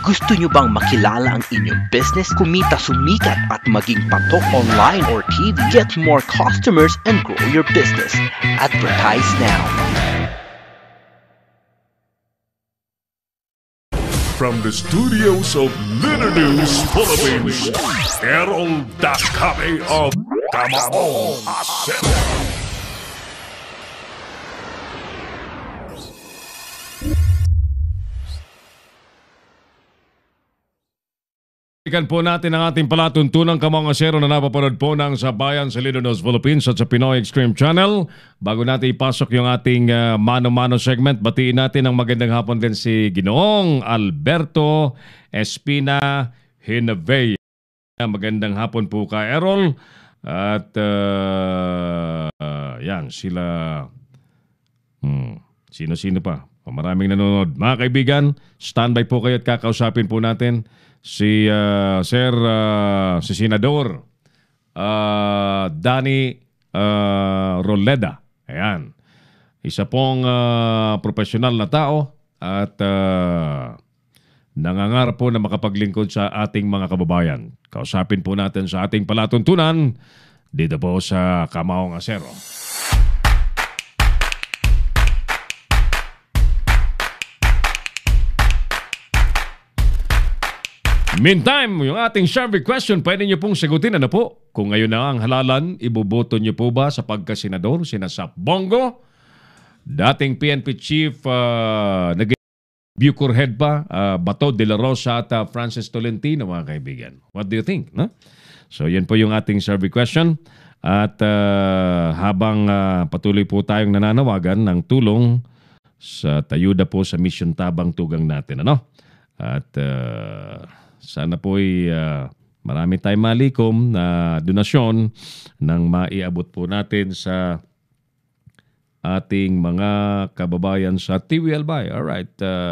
Gusto nyo bang makilala ang inyong business, kumita, sumikat at maging patok online or TV? Get more customers and grow your business. Advertise now. From the studios of Litter News Philippines, Errol Dakame of Kamaong, Asero. Balikan po natin ang ating palatuntunang Kamaong Asero na napapanood po ng sa Bayan sa Litter News Philippines at sa Pinoy Extreme Channel. Bago natin ipasok yung ating mano-mano segment, batiin natin ang magandang hapon din si Ginoong Alberto Espina Hinavey. Magandang hapon po ka, Errol. At yan, sila... Sino-sino pa? Maraming nanonood. Mga kaibigan, standby po kayo at kakausapin po natin si si Senador Danny Roleda. Ayan. Isa pong profesional na tao at nangangarap po na makapaglingkod sa ating mga kababayan. Kausapin po natin sa ating palatuntunan dito po sa Kamaong Asero. Meantime, yung ating survey question, pwede nyo pong sagutin. Ano po? Kung ngayon na ang halalan, iboboto nyo po ba sa pagkasenador, sina Sap Bongo, dating PNP Chief, naging Bucor Head pa, Bato de la Rosa at Francis Tolentino, mga kaibigan. What do you think? No? So, yan po yung ating survey question. At habang patuloy po tayong nananawagan ng tulong sa tayuda po sa Mission Tabang Tugang natin. Ano? At... sana po'y marami tayong malikom na donasyon nang maiabot po natin sa ating mga kababayan sa TV Albay. Alright.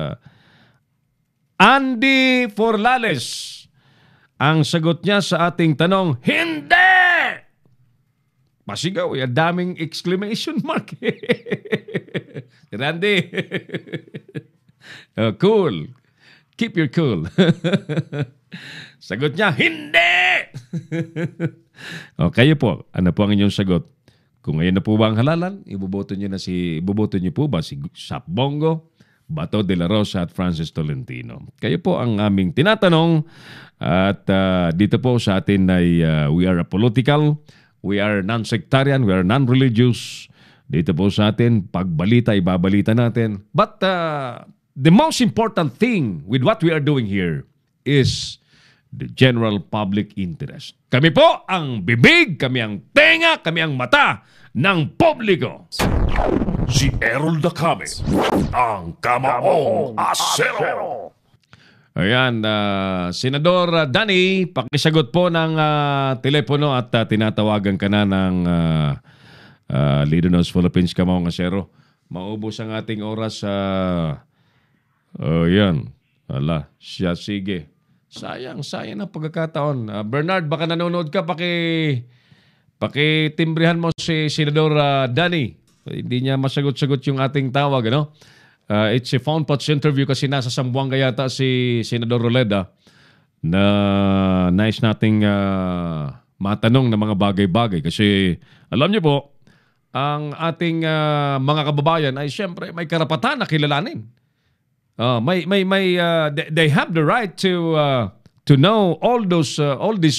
Andy Forlales. Ang sagot niya sa ating tanong, hindi! Pasigaw, daming exclamation mark. Randy. Cool. Keep your cool. Sagot niya, hindi! Kayo po, ano po ang inyong sagot? Kung ngayon na po ba ang halalan, iboboto niyo po ba si Sap Bongo, Bato de la Rosa at Francis Tolentino? Kayo po ang aming tinatanong at dito po sa atin ay we are apolitical, we are non-sectarian, we are non-religious. Dito po sa atin, pagbalita, ibabalita natin. But the most important thing with what we are doing here is the general public interest. Kami po ang bibig, kami ang tenga, kami ang mata ng publiko. Si Errol Dakame, ang Kamaong Asero. Ayan, Senador Danny, pakisagot po ng telepono at tinatawagan ka na ng Litter News Philippines Kamaong Asero. Maubos ang ating oras sa... yan. Ala, siya, sige. Sayang ang pagkakataon. Bernard, baka nanonood ka, pakitimbrihan mo si Senador Danny. Hindi niya masagot-sagot yung ating tawag, ano? It's a phone patch interview kasi nasa Sambuanga yata si Senador Roleda na nice nating matanong ng mga bagay-bagay. Kasi alam niyo po, ang ating mga kababayan ay siyempre may karapatan na kilalanin. They have the right to know all these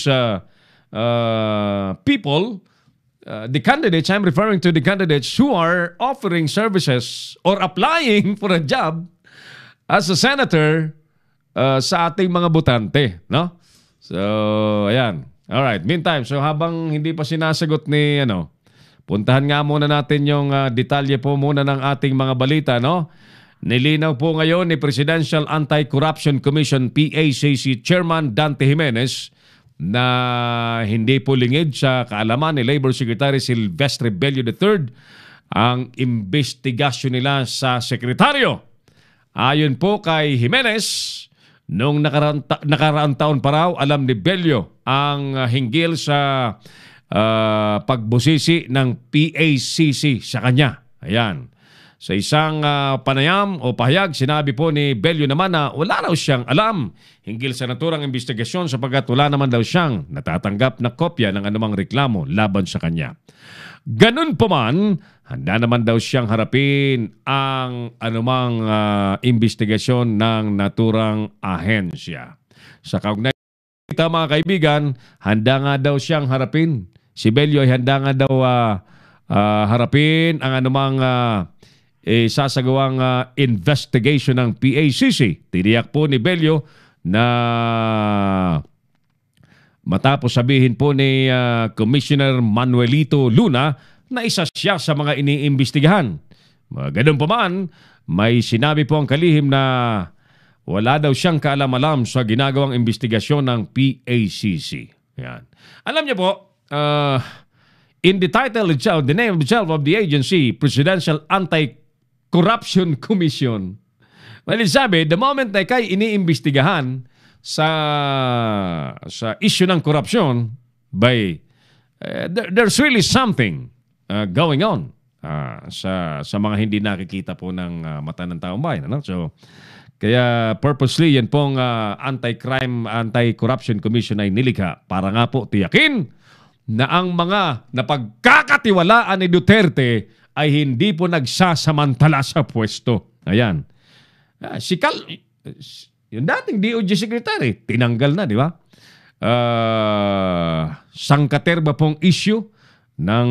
people, the candidates. I'm referring to the candidates who are offering services or applying for a job as a senator sa ating mga botante, no? So, ayan. All right. Meantime, so habang hindi pa sinasagot ni puntahan nga muna natin yung detalye po muna ng ating mga balita, no? Nilinaw po ngayon ni Presidential Anti-Corruption Commission PACC Chairman Dante Jimenez na hindi po lingid sa kaalaman ni Labor Secretary Silvestre Bello III ang investigasyon nila sa sekretaryo. Ayon po kay Jimenez, noong nakaraang taon pa raw, alam ni Bello ang hinggil sa pagbusisi ng PACC sa kanya. Ayan. Sa isang panayam o pahayag, sinabi po ni Bello naman na wala raw siyang alam hinggil sa naturang investigasyon sapagkat wala naman daw siyang natatanggap na kopya ng anumang reklamo laban sa kanya. Ganun pa man, handa naman daw siyang harapin ang anumang investigasyon ng naturang ahensya. Sa kaugnay nito mga kaibigan, handa nga daw siyang harapin. Si Bello ay handa nga daw harapin ang anumang sasagawang investigation ng PACC. Tiniyak po ni Bello na matapos sabihin po ni Commissioner Manuelito Luna na isa siya sa mga iniimbestigahan. Ganun pa man, may sinabi po ang kalihim na wala daw siyang kaalam-alam sa ginagawang investigasyon ng PACC. Yan. Alam niyo po, in the title itself, the name itself of the agency, Presidential Anti-Corruption Commission, well, sabi, the moment na kay iniimbestigahan sa issue ng korupsyon, there's really something going on sa mga hindi nakikita po ng mata ng taong bayan. Ano? So, kaya purposely yan pong Anti-Crime, Anti-Corruption Commission ay nilikha para nga po tiyakin na ang mga napagkakatiwalaan ni Duterte ay hindi po nagsasamantala sa pwesto. Ayan. Yung dating DOJ Secretary, tinanggal na, di ba? Sangkaterba pong issue ng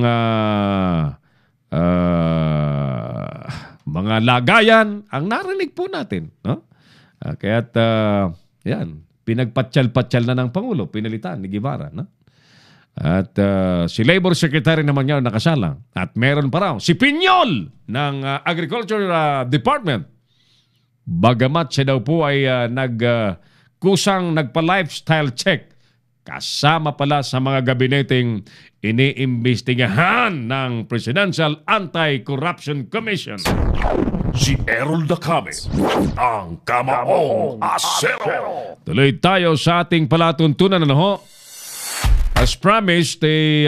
mga lagayan ang narinig po natin. No? Kaya't, yan, pinagpatyal-patyal na ng Pangulo, pinalitan ni Guevara. No? At si Labor Secretary naman niya nakasalang. At meron pa raw si Piñol ng Agriculture Department. Bagamat siya daw po ay kusang nagpa-lifestyle check kasama pala sa mga gabineteng iniimbestigahan ng Presidential Anti-Corruption Commission. Si Errol Dacame, ang Kamaong Asero. Tuloy tayo sa ating palatuntunan. Ano ho? As promised,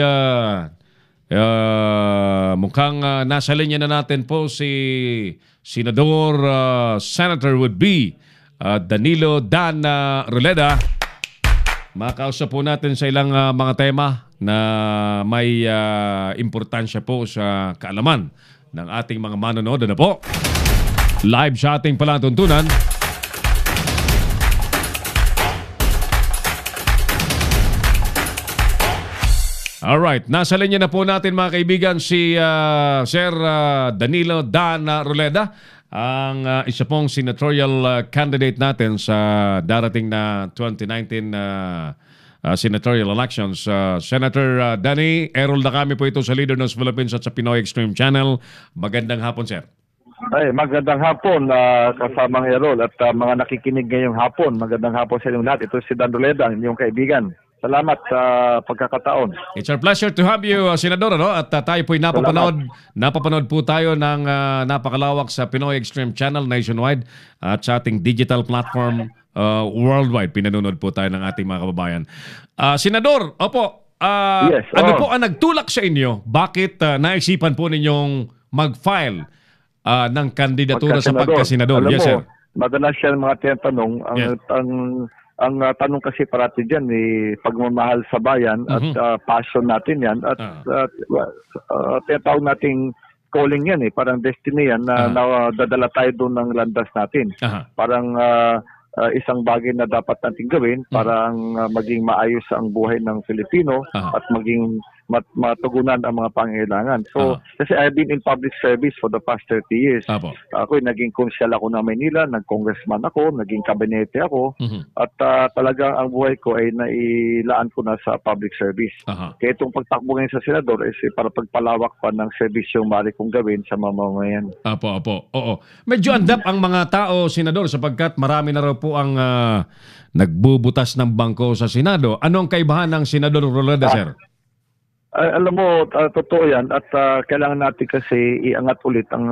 mukhang nasa linya na natin po si Senador Senator would be Danilo Dan Roleda. Makausap po natin sa ilang mga tema na may importansya po sa kaalaman ng ating mga manonood na po. Live sa ating palatuntunan. Alright, nasa linya na po natin mga kaibigan si Sir Danilo Dan Roleda, ang isa pong senatorial candidate natin sa darating na 2019 senatorial elections. Senator Danny, Errol Dacame po ito sa Leader News Philippines at sa Pinoy Extreme Channel. Magandang hapon, sir. Ay, magandang hapon kasamang Errol at mga nakikinig ngayong hapon. Magandang hapon sa inyong lahat. Ito si Dan Roleda, inyong kaibigan. Salamat sa pagkakataon. It's our pleasure to have you, Senador. No? At tayo po'y napapanood po tayo ng napakalawak sa Pinoy Extreme Channel nationwide at sa ating digital platform worldwide. Pinanonood po tayo ng ating mga kababayan. Senador, opo, yes, ano po ang nagtulak sa inyo? Bakit naisipan po ninyong mag-file ng kandidatura sa pagkasenador? Alam Yes, mo, sir. madalas siya mga tinatanong. Ang tanong kasi parati dyan, pagmamahal sa bayan at passion natin yan. At tinatawag nating calling yan parang destiny yan na dadala tayo doon ng landas natin. Parang isang bagay na dapat natin gawin parang maging maayos ang buhay ng Filipino at maging matugunan ang mga pangailangan. So, kasi I've been in public service for the past 30 years. Ako naging konsyal ako ng Maynila, nag-congressman ako, naging kabinete ako, at talagang ang buhay ko ay nailaan ko na sa public service. Kaya itong pagtakbo ngayon sa senador is para pagpalawak pa ng serbisyong maaari kong gawin sa mamamayan. Oo. Medyo andap ang mga tao, senador, sapagkat marami na raw po ang nagbubutas ng bangko sa Senado. Anong kaibahan ng Senador Roleda, sir? Alam mo, totoo yan at kailangan natin kasi iangat ulit ang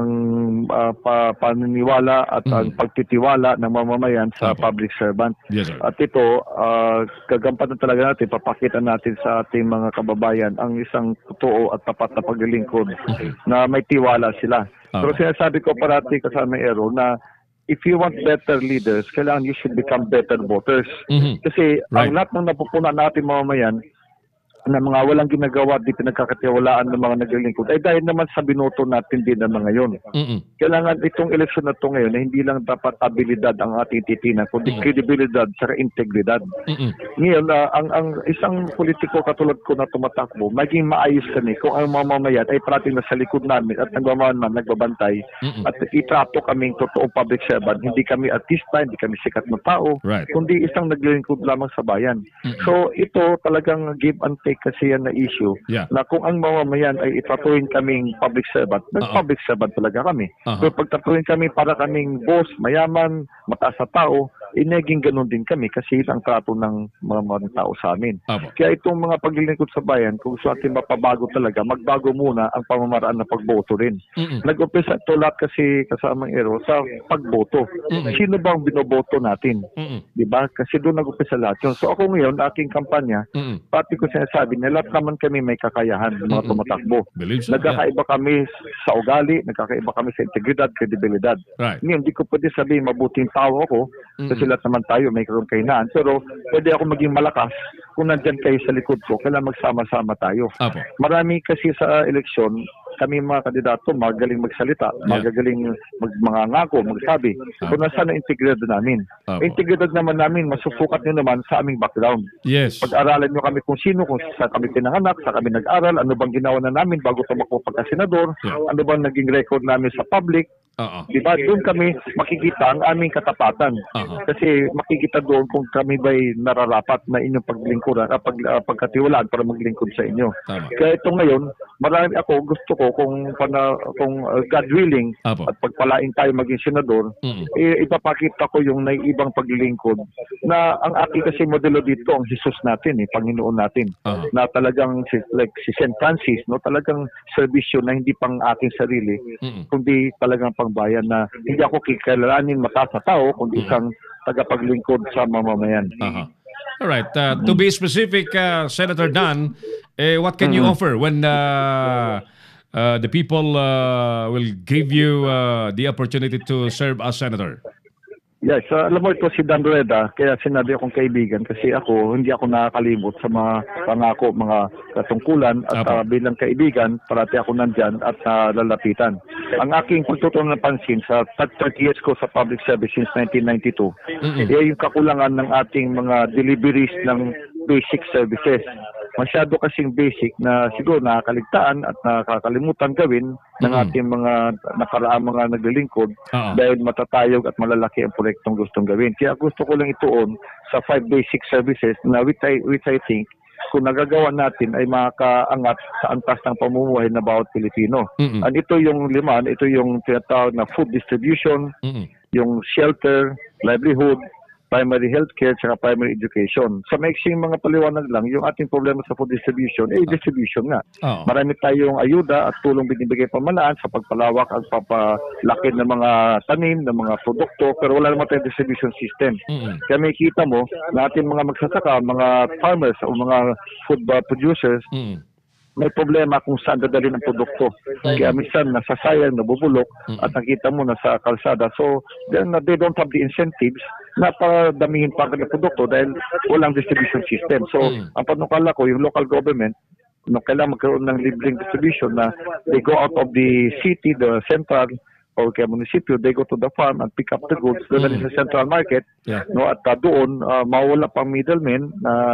paniniwala at ang pagtitiwala ng mamamayan sa public servant. Yes, sir. At ito, gagampanan talaga natin, papakita natin sa ating mga kababayan ang isang totoo at tapat na paglilingkod na may tiwala sila. Pero sinasabi ko parati kasama Ero na if you want better leaders, kailangan you should become better voters. Kasi ang lahat ng napupunan natin mamamayan na mga walang ginagawa at di pinagkakatiwalaan ng mga naglilingkod ay dahil naman sa binoto natin din ng mga yon. Kailangan itong eleksyon na ito ngayon na hindi lang dapat abilidad ang ating titinan, kundi kredibilidad at integridad. Ngayon, ang isang politiko katulad ko na tumatakbo, maging maayos kami kung ang mamamayan ay parating na sa likod namin at nagbabantay at itrato kaming totoong public servant. Hindi kami artista, hindi kami sikat na tao, kundi isang naglilingkod lamang sa bayan. So ito talagang give and take kasi yan na issue na kung ang mamamayan ay itatuhin kaming public servant, public servant talaga kami. So pagtatuhin kami para kaming boss, mayaman, mataas na tao, ineging ganun din kami kasi ang trato ng mga tao sa amin. Kaya itong mga paglilingkod sa bayan, kung gusto natin mapabago talaga, magbago muna ang pamamaraan na pagboto rin. Nag-umpisa ito lahat kasi kasamang Ero sa pagboto. Sino bang binoboto natin? Diba? Kasi doon nag-umpisa lahat yun. So ako ngayon, aking kampanya, pati ko sinasabi na lahat naman kami may kakayahan ng mga tumatakbo. Nagkakaiba kami sa ugali, nagkakaiba kami sa integridad, kredibilidad. Ngayon, hindi ko pwede sabihin mabuting tao ako kasi lahat naman tayo may kahinaan. Pero pwede ako maging malakas kung nandyan kayo sa likod ko. Kailangan magsama-sama tayo. Marami kasi sa eleksyon, kami mga kandidato magaling magsalita, magagaling mangangako, magsabi. Kung nasaan ang integridad namin. Integridad naman namin, masusukat nyo naman sa aming background. Pag-aralan nyo kami kung sino, kung saan kami pinanganak, saan kami nag-aral, ano bang ginawa na namin bago tumakbo pagka-senador, ano bang naging record namin sa public. Diba? Doon kami makikita ang aming katapatan. Kasi makikita doon kung kami ba'y nararapat na inyong paglingkuran, pagkatiwalaan para maglingkod sa inyo. Kaya ito ngayon, marami ako, gusto ko kung God willing at pagpalain tayo maging senador, ipapakita ko yung naiibang paglilingkod na ang aking kasi modelo dito, ang Jesus natin, Panginoon natin, na talagang like si St. Francis, no, talagang serbisyo na hindi pang aking sarili, kundi talagang pangbayan na hindi ako kikilalanin mataas na tao, kundi isang tagapaglingkod sa mamamayan. All right. To be specific, Senator Dan, what can you offer when the people will give you the opportunity to serve as senator? Yes, alam mo ito si Dan Rueda, kaya sinabi akong kaibigan kasi hindi ako nakakalimot sa mga pangako, mga katungkulan at bilang kaibigan, parati ako nandyan at lalapitan. Ang aking pagtutunan ng pansin sa 30 years ko sa public service since 1992, yung kakulangan ng ating mga deliveries ng basic services. Masyado kasing basic na siguro nakakaligtaan at nakakalimutan gawin ng ating mga nakaraang mga naglilingkod dahil matatayog at malalaki ang proyektong gustong gawin. Kaya gusto ko lang ituon sa 5 basic services na which I think kung nagagawa natin ay makakaangat sa antas ng pamumuhay na bawat Pilipino. At ito yung liman, ito yung tinatawag na food distribution, yung shelter, livelihood, primary healthcare, saka primary education. Sa maiksing mga paliwanag lang, yung ating problema sa food distribution, distribution nga. Marami tayong ayuda at tulong binibigay pamalaan sa pagpalawak at papalaki ng mga tanim, ng mga produkto, pero wala naman tayong distribution system. Kaya may kita mo na ating mga magsasaka, mga farmers o mga food producers, may problema kung saan dadalhin ang produkto. Kaya minsan nasasayang, nabubulok, at nakita mo na sa kalsada. So, they don't have the incentives na padamihin pa ang produkto dahil walang distribution system. So, ang panukala ko, yung local government, kailangan magkaroon ng libreng distribution na they go out of the city, the central, o kaya munisipyo, they go to the farm and pick up the goods, doon sa central market, no, at doon mawala pang middlemen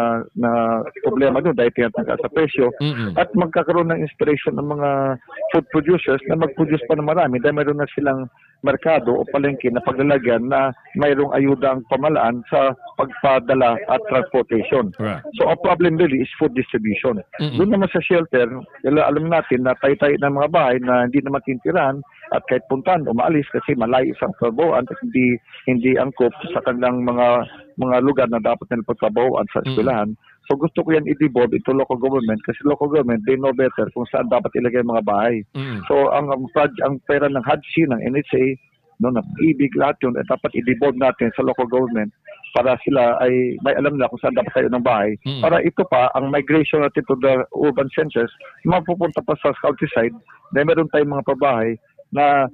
na problema doon dahil tinatangka sa presyo, at magkakaroon ng inspiration ng mga food producers na mag-produce pa ng marami dahil mayroon na silang merkado o palengke na paglalagyan na mayroong ayuda ang pamalaan sa pagpadala at transportation. So, ang problem really is food distribution. Doon naman sa shelter, alam natin na tayo-tayo ng mga bahay na hindi naman tintirahan at kahit puntahan, umaalis kasi malayo isang trabahoan at hindi angkop sa kanilang mga mga lugar na dapat nila pagtrabahoan sa eskwelahan. So gusto ko yan i-devolve into local government kasi local government, they know better kung saan dapat ilagay ang mga bahay. So ang pera ng HUD-C, ng NHA, no, ng ibig lahat yun, dapat i-devolve natin sa local government para sila ay may alam nila kung saan dapat tayo ng bahay. Para ito pa, ang migration natin to the urban centers, mapupunta pa sa countryside, na meron tayong mga pabahay na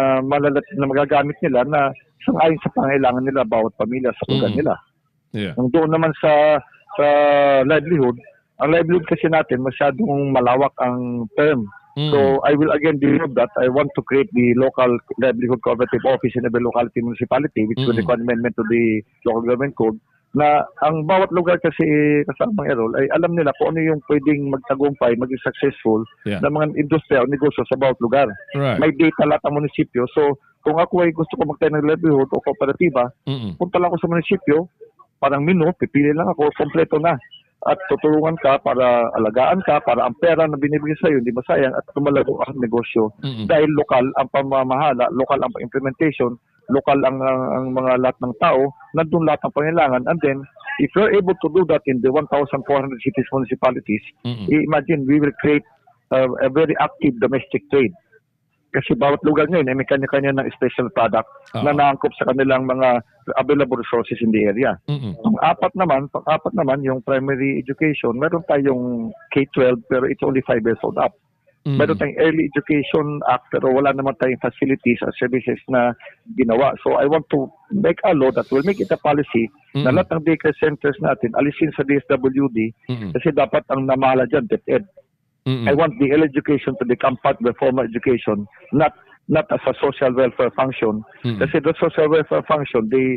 magagamit nila na sangayon sa pangailangan nila bawat pamilya sa lugar nila. Yeah. Ang doon naman sa livelihood, ang livelihood kasi natin masyadong malawak ang term. So I will again develop that. I want to create the local livelihood cooperative office in every locality municipality which will require amendment to the local government code na ang bawat lugar kasi kasamang Errol ay alam nila kung ano yung pwedeng magtagumpay, maging successful na mga industriya o negosyo sa bawat lugar. Right. May data lahat ang munisipyo. So kung ako ay gusto ko magtayo ng livelihood o kooperatiba, punta lang ako sa munisipyo, parang menu, pipili lang ako, kompleto na. At tutulungan ka para alagaan ka, para ang pera na binibigay sa iyo hindi masayang at tumalago ang negosyo. Dahil lokal ang pamamahala, lokal ang implementation, lokal ang mga lahat ng tao, nandun lahat ng pangailangan. And then, if you're able to do that in the 1,400 cities, municipalities, imagine we will create a very active domestic trade. Kasi bawat lugar ngayon ay may kanya-kanya ng special product na naangkop sa kanilang mga available resources in the area. Pang-apat naman, yung primary education, meron tayong K-12 pero it's only 5 years old up. Meron tayong early education act pero wala naman tayong facilities or services na ginawa. So I want to make a law that will make it a policy na lahat ng daycare centers natin alisin sa DSWD kasi dapat ang namahala dyan, DepEd. I want the early education to become part of the formal education, not as a social welfare function. Kasi the social welfare function, they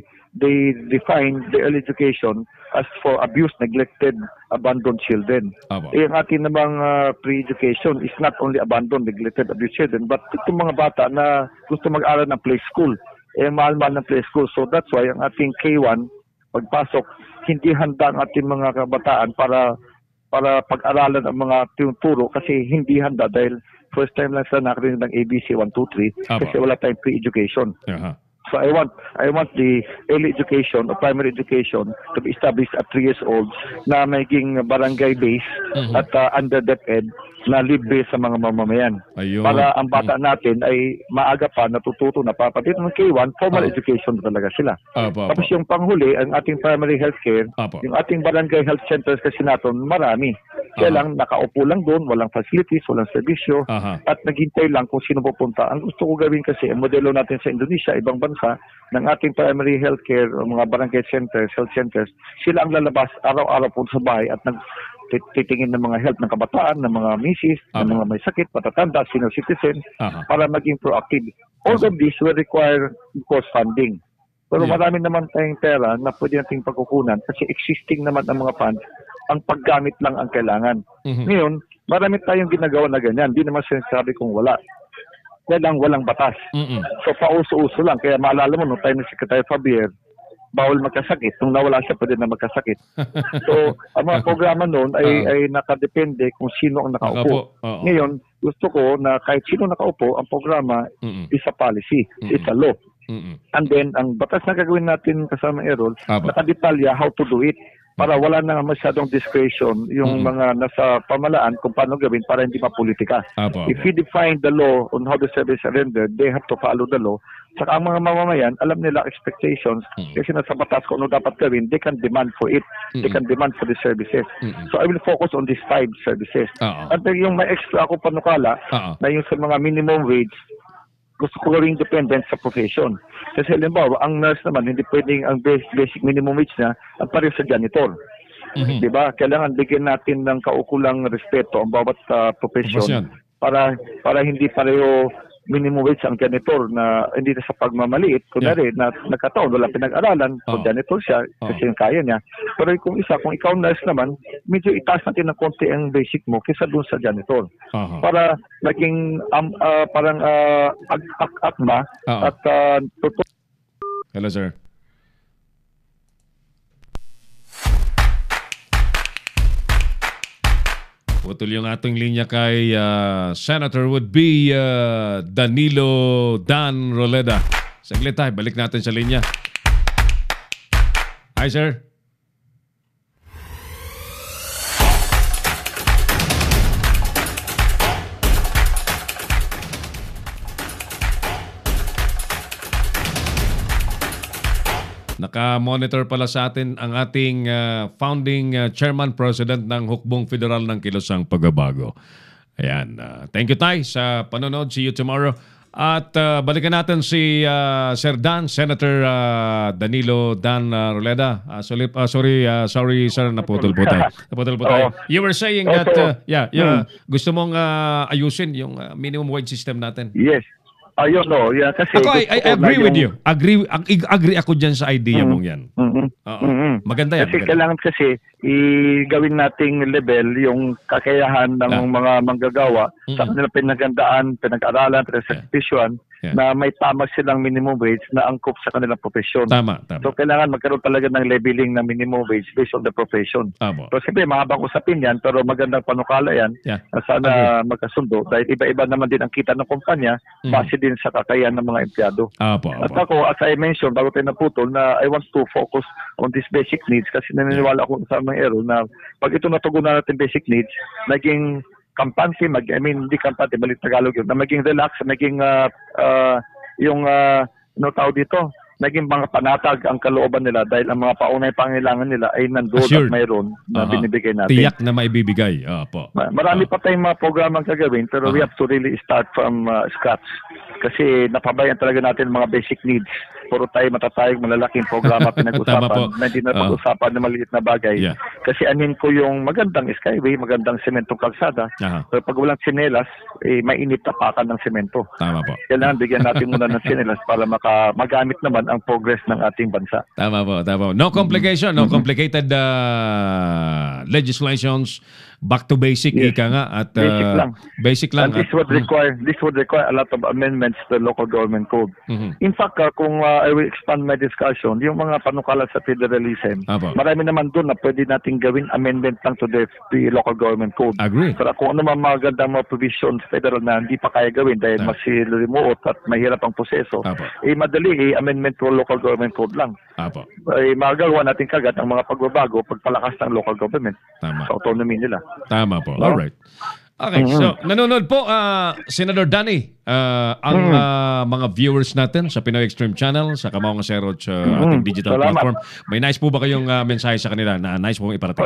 define the early education as for abused, neglected, abandoned children. Ang ating namang pre-education is not only abandoned, neglected, abused children, but itong mga bata na gusto mag-aral ng play school. Mahal-mahal ng play school. So that's why ang ating K1, pagpasok, hindi handa ang ating mga kabataan para pag-aralan ang mga tinuturo kasi hindi handa dahil first time lang sila nakarinig ng ABC 1, 2, 3 kasi wala tayong pre-education. So I want the early education or primary education to be established at 3 years old na maging barangay base at under DepEd na libre sa mga mamamayan. Para ang bata natin ay maaga pa natututo na pati ng K1, formal education talaga sila. Tapos yung panghuli, ang ating primary healthcare, yung ating barangay health centers kasi natin, marami. Kaya lang, nakaupo lang doon, walang facilities, walang serbisyo, at naghintay lang kung sino pupunta. Ang gusto ko gawin kasi, ang modelo natin sa Indonesia, ibang bansa, ng ating primary healthcare, mga barangay centers, health centers, sila ang lalabas araw-araw po sa bahay at titingin ng mga health ng kabataan, ng mga misis, ng mga may sakit, matatanda, senior citizen, para maging proactive. All of this will require, of course, funding. Pero marami naman tayong pera na pwede nating pagkukunan kasi existing naman ang mga funds, ang paggamit lang ang kailangan. Ngayon, marami tayong ginagawa na ganyan. Hindi naman sinasabi kung wala. Kaya lang walang batas. So, pauso-uso lang. Kaya maalala mo, nung tayo ng Secretary Fabier, bawal magkasakit. Nung nawala siya, pwede na magkasakit. So, ang mga programa noon ay nakadepende kung sino ang nakaupo. Ngayon, gusto ko na kahit sino nakaupo, ang programa is a policy, is a law. And then, ang batas na gagawin natin kasama Errol, nakadetalya how to do it para wala na masyadong discretion yung mga nasa pamalaan kung paano gawin para hindi mapolitika. If you define the law on how the service are rendered, they have to follow the law. Saka ang mga mamamayan, alam nila expectations kasi nasa batas kung ano dapat gawin, they can demand for it. They can demand for the services. So I will focus on these 5 services. At yung may extra ako panukala na yung sa mga minimum wage, gusto ko gawing dependent sa profession. Kasi halimbawa, ang nurse naman, hindi pwedeng ang basic minimum wage na ang pareho sa janitor. Diba? Kailangan bigyan natin ng kaukulang respeto ang bawat profesyon para hindi pareho minimum wage ang janitor na hindi na sa pagmamaliit. Kunwari, na nagkataon, wala pinag-aralan, so janitor siya kasi yung kaya niya. Pero kung ikaw nurse naman, medyo itaas natin ng konti ang basic mo kaysa dun sa janitor. Para naging parang akma at totoo. Hello, sir. Putol yung ating linya kay Senator would be Danilo Dan Roleda. Saglit tayo, balik natin sa linya. Hi, sir. Naka-monitor pala sa atin ang ating founding chairman president ng Hukbong Federal ng Kilosang Pagbabago. Ayan. Thank you, Tay, sa panonood. See you tomorrow. At balikan natin si Sir Dan, Senator Danilo Dan Roleda. Sorry, sir, naputol po tayo. You were saying that, gusto mong ayusin yung minimum wage system natin. Yes. Ayun, no. Yeah, kasi I agree with you. Agree ako dyan sa idea mong yan. Maganda yan. Kasi kailangan kasi gawin nating level yung kakayahan ng mga manggagawa sa kanila pinagandaan, pinag-aralan, pinag-sakripisyon na may tama silang minimum wage na angkop sa kanilang profesyon. Tama. So kailangan magkaroon talaga ng leveling ng minimum wage based on the profession. So siyempre mahabang usapin yan pero magandang panukala yan na sana magkasundo dahil iba-iba naman din ang kita ng kumpanya base din sa kakayahan ng mga empleyado. At ako, as I mentioned, bago tayo naputol, na I want to focus on these basic needs kasi naniniwala ako sa mga ero na pag ito natugunan natin basic needs, naging kampante, hindi kampante, balik Tagalog yun, na maging relax, maging tawag dito, naging mga panatag ang kalooban nila dahil ang mga paunay pangailangan nila ay nandoon at mayroon na binibigay natin. Tiyak na maibibigay. Marami pa tayong mga programang gagawin pero we have to really start from scratch kasi napabayan talaga natin mga basic needs. Puro tayo matatayog malalaking programa pinag-usapan na hindi na pag-usapan ng maliit na bagay. Kasi anin ko yung magandang skyway, magandang sementong kalsada. Pero pag walang sinelas, mainit tapakan ng semento. Tama po. Kailangan bigyan natin muna ng sinelas para magamit naman ang progress ng ating bansa. Tama po. No complication, no complicated legislations. Back to basic, ika nga. At, basic lang. And this would require a lot of amendments to the local government code. In fact, kung I will expand my discussion, yung mga panukala sa federalism, marami naman doon na pwede nating gawin amendment lang to the local government code. Agree. Pero kung ano mga magandang mga provisions federal na hindi pa kaya gawin dahil mas remote at mahirap ang proseso, madali, amendment to local government code lang. Magagawa natin kagad ang mga pagbabago, pagpalakas ng local government sa autonomy nila. Tama po. All right. Okay, so nanonood po Senator Danny ang mga viewers natin sa Pinoy Extreme Channel, sa Kamaong Asero sa ating digital platform. May nice po ba kayong mensahe sa kanila na nice po iparating?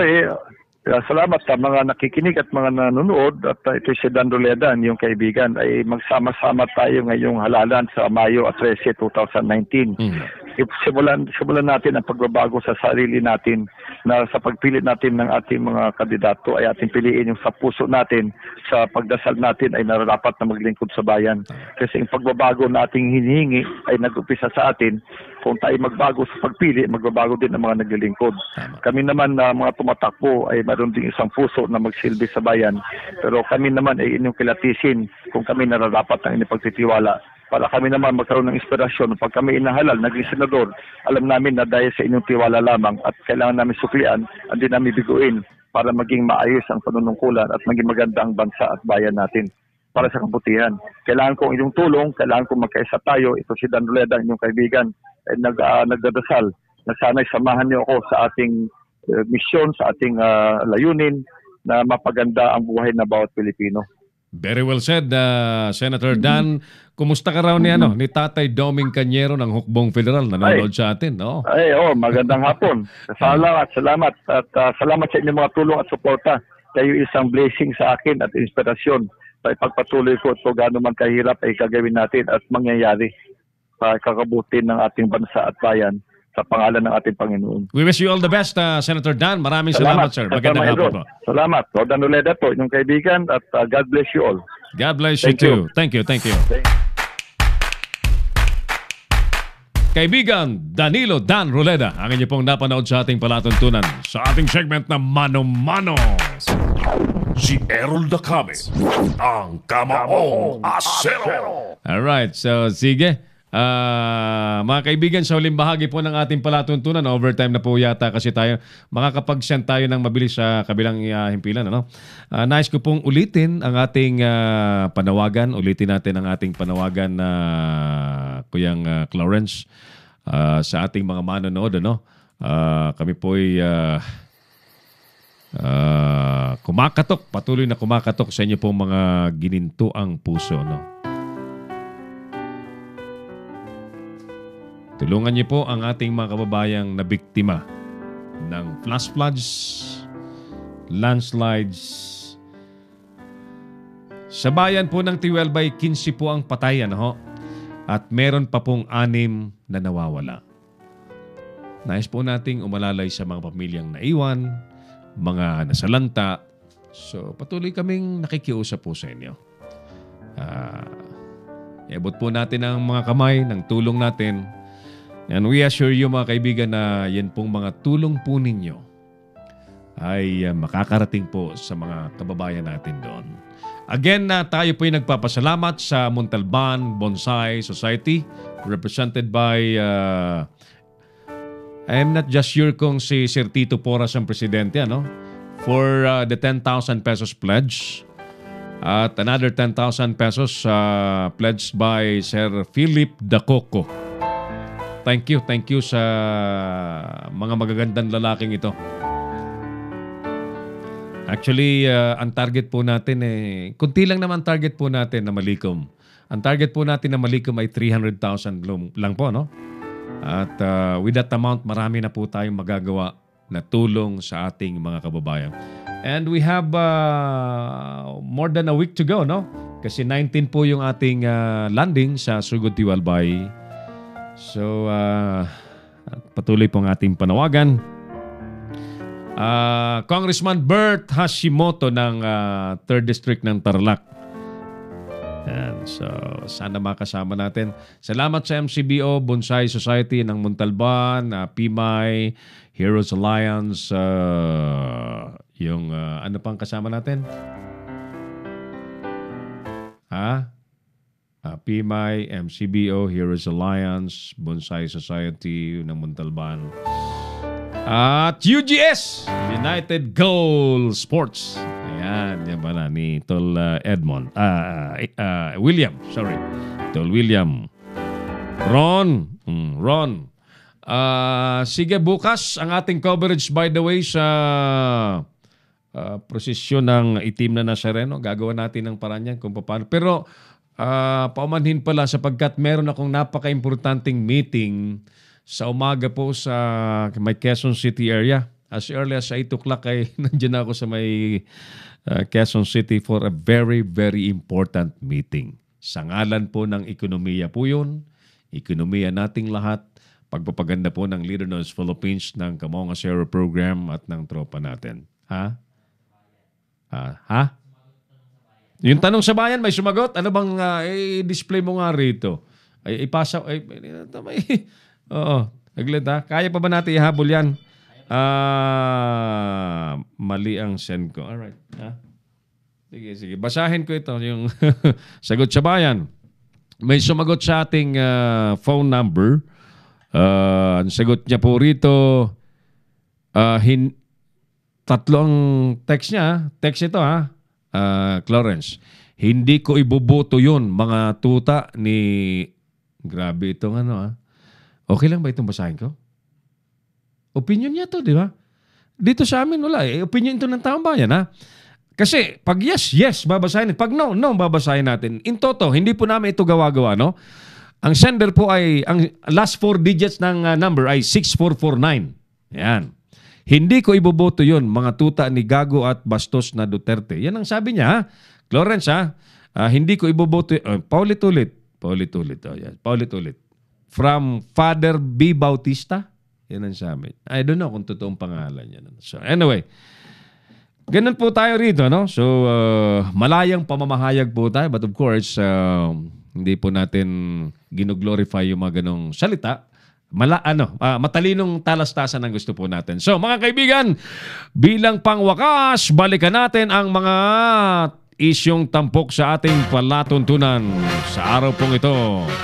Salamat sa mga nakikinig at mga nanonood at ito si Dan Roleda, yung kaibigan, ay magsama-sama tayo ngayong halalan sa Mayo 13, 2019. Simulan natin ang pagbabago sa sarili natin na sa pagpilit natin ng ating mga kandidato ay ating piliin yung sa puso natin, sa pagdasal natin ay nararapat na maglingkod sa bayan. Kasi yung pagbabago nating hinihingi ay nag-upisa sa atin. Kung tayo magbago sa pagpili, magbabago din ang mga naglilingkod. Kami naman na mga tumatakbo ay mayroon din isang puso na magsilbi sa bayan. Pero kami naman ay inyong kilatisin kung kami nararapat ng inyong pagtitiwala. Para kami naman magkaroon ng inspirasyon. Pag kami inahalal, naging senador, alam namin na dahil sa inyong tiwala lamang at kailangan namin suklian, hindi namin biguin para maging maayos ang panunungkulan at maging maganda ang bansa at bayan natin para sa kabutihan. Kailangan kong inyong tulong, kailangan kong magkaisa tayo. Ito si Dan Roleda, inyong kaibigan, ay nagdadasal na sana'y samahan niyo ako sa ating misyon, sa ating layunin na mapaganda ang buhay na bawat Pilipino. Very well said, Senator Dan. Kumusta ka raw ni Tatay Doming Cañero ng Hukbong Federal? Nanonood sa atin, no? Magandang hapon. Salamat. At salamat sa inyong mga tulong at suporta. Kayo isang blessing sa akin at inspirasyon. Sa ipagpatuloy ko ito, gaano man kahirap ay gagawin natin at mangyayari sa kakabuti ng ating bansa at bayan sa pangalan ng ating Panginoon. We wish you all the best, Senator Dan. Maraming salamat sir. Magandang hapon po. Salamat. Dan Roleda po, inyong kaibigan, at God bless you all. God bless you too. Thank you. Kaibigan Danilo Dan Roleda, ang inyo pong napanood sa ating palatuntunan sa ating segment na Mano Mano. Si Errol the Kame, ang Kamaong Asero. Alright, so sige. Mga kaibigan, sa huling bahagi po ng ating palatuntunan, overtime na po yata kasi tayo, makakapag-send tayo ng mabilis sa kabilang himpilan. Nais ko pong ulitin ang ating panawagan. Ulitin natin ang ating panawagan na Kuyang Clarence sa ating mga manonood. Kami po ay kumakatok, patuloy na kumakatok sa inyo pong mga ginintuang puso, no? Tulungan niyo po ang ating mga kababayang nabiktima ng flash floods, landslides. Sa bayan po ng Tiwelbay, 15 po ang patay, ano? At meron pa pong 6 na nawawala. Nais po nating umalalay sa mga pamilyang naiwan, mga nasalanta. So, patuloy kaming nakikiusap po sa inyo. Iabot po natin ang mga kamay ng tulong natin. And we assure you mga kaibigan na yan pong mga tulong po ninyo ay makakarating po sa mga kababayan natin doon. Again, tayo po ay nagpapasalamat sa Montalban Bonsai Society represented by I'm not just sure kung si Sir Tito Porras ang presidente, ano? For the 10,000 pesos pledge. At another 10,000 pesos pledged by Sir Philip Dacoco. Thank you sa mga magagandang lalaking ito. Actually, ang target po natin kunti lang naman target po natin na malikom. Ang target po natin na malikom ay 300,000 lang po, no? At with that amount, marami na po tayong magagawa na tulong sa ating mga kababayan. And we have more than a week to go, no? Kasi 19 po yung ating landing sa Sugod Tiwalbay. So, patuloy pong ating panawagan. Congressman Bert Hashimoto ng 3rd District ng Tarlac. And so, sana makasama natin. Salamat sa MCBO, Bonsai Society ng Montalban, PMI, Heroes Alliance, yung ano pang kasama natin? PMI, MCBO, Heroes Alliance, Bonsai Society ng Montalban. At UGS, United Goal Sports. Ayan, yan pala ni Tol William. Tol William. Ron. Sige, bukas ang ating coverage, by the way, sa prosesyon ng itim na Nazareno. Gagawa natin ng paraan yan kung paano. Pero paumanhin pala sapagkat meron akong napaka-importanting meeting sa umaga po sa may Quezon City area. As early as 8 o'clock ay nandiyan ako sa may Quezon City for a very, very important meeting. Sa ngalan po ng ekonomiya po yun. Ekonomiya nating lahat. Pagpapaganda po ng Leader Knows Philippines, ng Kamaong Asero program at ng tropa natin. Yung tanong sa bayan, may sumagot? Ano bang i-display mo nga rito? Ipasa. Oo. Aglit ha. Kaya pa ba natin ihabol yan? Mali ang send ko. Alright. Sige. Basahin ko ito. Yung sagot sa bayan. May sumagot sa ating phone number. Ang sagot niya po rito, tatlong text niya. Text ito Clarence. Hindi ko iboboto yun, mga tuta ni... Grabe itong Okay lang ba itong basahin ko? Opinion niya to, di ba? Dito sa amin wala opinion ito ng taong bayan, Kasi pag yes, babasahin. Pag no, babasahin natin. In toto, hindi po namin ito gawa-gawa, no? Ang sender po ay, ang last 4 digits ng number ay 6449. Yan. Hindi ko iboboto yun, mga tuta ni Gago at Bastos na Duterte. Yan ang sabi niya, Clarence, hindi ko iboboto, paulit-ulit. Yan. Paulit-ulit. From Father B. Bautista. Yan ang sabi. I don't know kung totoong pangalan yan. So anyway, ganun po tayo rito, no? So, malayang pamamahayag po tayo. But of course, hindi po natin gino-glorify yung mga ganong salita. Matalinong talastasan ang gusto po natin. So, mga kaibigan, bilang pangwakas, balikan natin ang mga isyong tampok sa ating palatuntunan sa araw pong ito.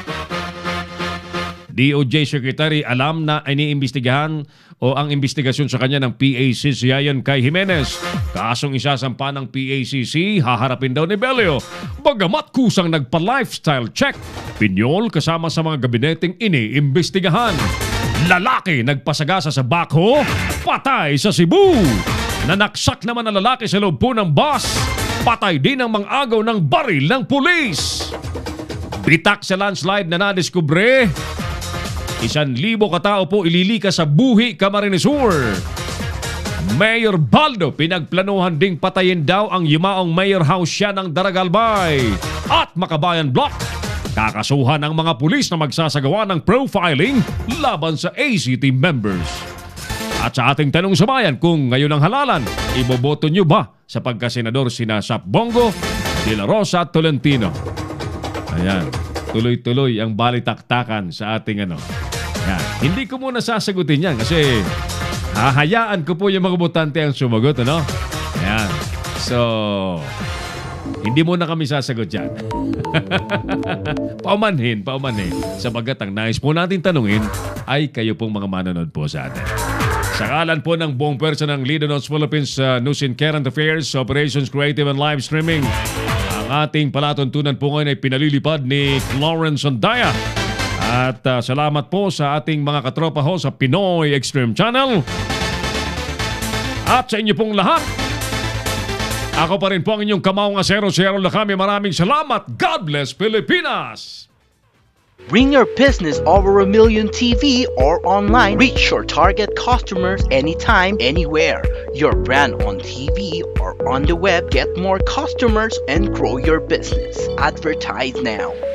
DOJ Secretary alam na iniimbestigahan o ang investigasyon sa kanya ng PACC ayon kay Jimenez. Kasong isasampa ng PACC, haharapin daw ni Belio. Bagamat kusang nagpa-lifestyle check, Pinyol kasama sa mga gabineteng iniimbestigahan. Lalaki nagpasagasa sa Baco, patay sa Cebu. Nanaksak naman ang lalaki sa loob po ng bus, patay din ang mang-agaw ng baril ng pulis. Bitak sa landslide na nadiskubre, 1,000 katao po ililikas sa Buhi, Camarines Sur. Mayor Baldo pinagplanuhan ding patayin daw ang yumaong mayor house siya ng Daragalbay. At Makabayan Block, kakasuhan ang mga pulis na magsasagawa ng profiling laban sa ACT members. At sa ating tanong sa bayan, kung ngayon ang halalan, iboboto nyo ba sa pagkasenador sina Sap Bongo, De La Rosa at Tolentino? Ayan, tuloy-tuloy ang balitaktakan sa ating ano. Ayan. Hindi ko muna sasagutin yan kasi hahayaan ko po yung mga botante ang sumagot, ano? Ayan. So, hindi muna kami sasagot yan. Paumanhin. Sapagat ang nais po natin tanungin ay kayo pong mga manonood po sa atin. Sa kalan po ng buong pwersa ng Leader Notes Philippines News and Current Affairs, Operations Creative and Live Streaming, ang ating palatuntunan po ngayon ay pinalilipad ni Lawrence Andaya. At salamat po sa ating mga katropa ho sa Pinoy Extreme Channel. At sa inyo pong lahat, ako pa rin po ang inyong Kamaong Asero, si Errol Kami. Maraming salamat. God bless Pilipinas! Bring your business over 1 million TV or online. Reach your target customers anytime, anywhere. Your brand on TV or on the web. Get more customers and grow your business. Advertise now.